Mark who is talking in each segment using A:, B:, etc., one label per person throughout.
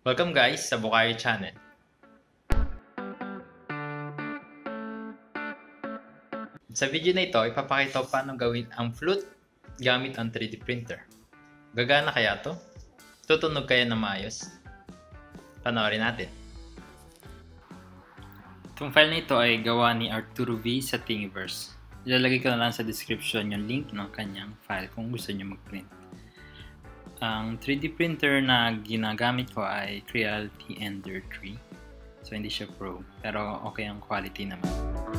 A: Welcome guys sa Bukayo Channel. Sa video na ito, ipapakita ko paano gawin ang flute gamit ang 3D printer. Gagana kaya to? Tutunog kaya na maayos? Panoorin natin. Itong file na ito ay gawa ni Arturo V sa Thingiverse. Ilalagay ko na lang sa description yung link ng kanyang file kung gusto nyo mag-print. Ang 3D printer na ginagamit ko ay Creality Ender 3. So hindi siya Pro, pero okay ang quality naman.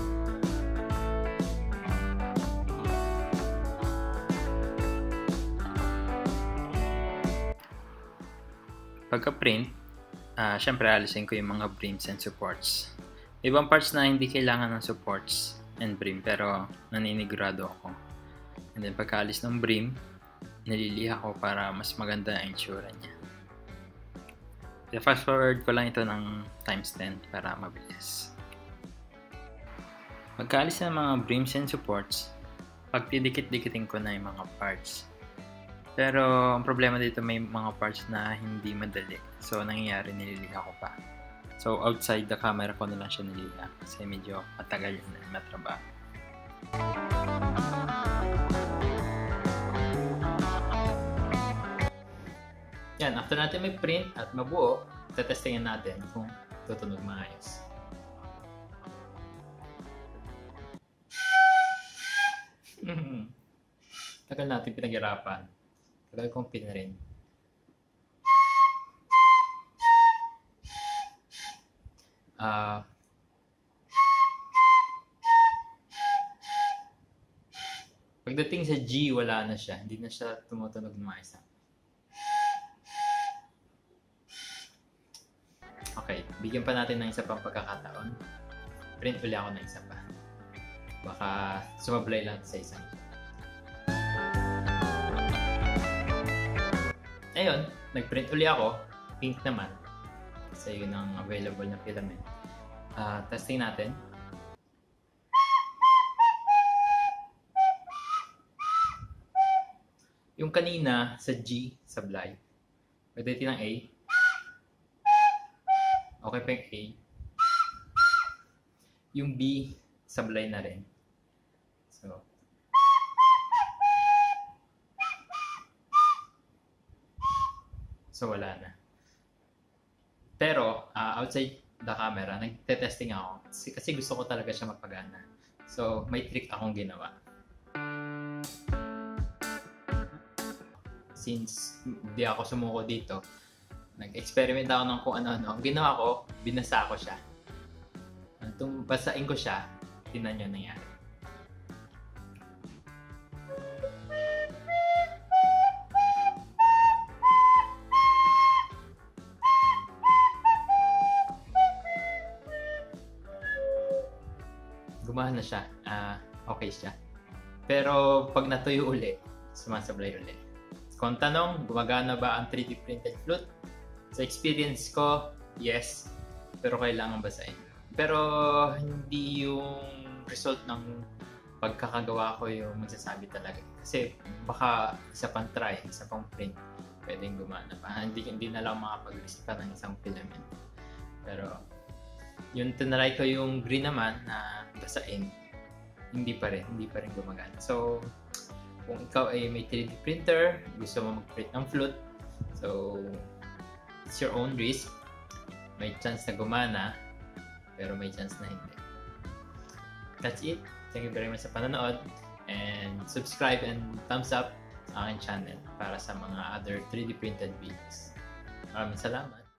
A: Pagka-print, syempre alisin ko yung mga brims and supports. Ibang parts na hindi kailangan ng supports and brim, pero naninigurado ako. And then pagkaalis ng brim, nililiha ko para mas maganda ang itsura niya. Fast forward ko lang ito ng times 10 para mabilis. Pagkaalis ng mga brims and supports, pagdidikit-dikitin ko na yung mga parts. Pero ang problema dito, may mga parts na hindi madali. So nangyayari, nililiha ko pa. So outside the camera ko na lang siya nililiha kasi medyo matagal yun na matrabaho. Yan, after natin may print at mabuo, tetestingin natin kung tutunog maayos. Tagal natin pinaghirapan. Tagal kong pinarin. Pagdating sa G, wala na siya. Hindi na siya tumutunog ng maayos. Okay, bigyan pa natin ng isa pang pagkakataon. Print ulit ako ng isa pa. Baka sumablay lang sa isang. Ayun, nag-print ulit ako. Pink naman. Kasi yun ang available na filament. Testing natin. Yung kanina sa G, sablay. Pagdating ng A. Okay pa yung A. Yung B, sablay na rin. So wala na. Pero, outside the camera, nagte-testing ako. Kasi gusto ko talaga siya mapagana. So, may trick akong ginawa. Since di ako sumuko dito, nag-experiment ako ng kung ano-ano. Ang ginawa ko, binasa ko siya. Nung basain ko siya, tingnan nyo nangyari. Gumana siya. Okay siya. Pero pag natuyo uli, sumasablay uli. Kung tanong, gumagana ba ang 3D printed flute? Sa experience ko, yes. Pero kailangan basahin. Pero hindi yung result ng pagkakagawa ko yung magsasabi talaga. Kasi baka isa pang try, isa pang print, pwedeng gumana pa. Hindi na lang makapag-resista ng isang filament. Pero yung tinry ko yung green naman na basain, hindi pa rin gumagana. So, kung ikaw ay may 3D printer, gusto mo mag-print ng flute, so it's your own risk. May chance na gumana, pero may chance na hindi. That's it. Thank you very much sa panonood, and subscribe and thumbs up sa aking channel para sa mga other 3D printed videos. Maraming salamat.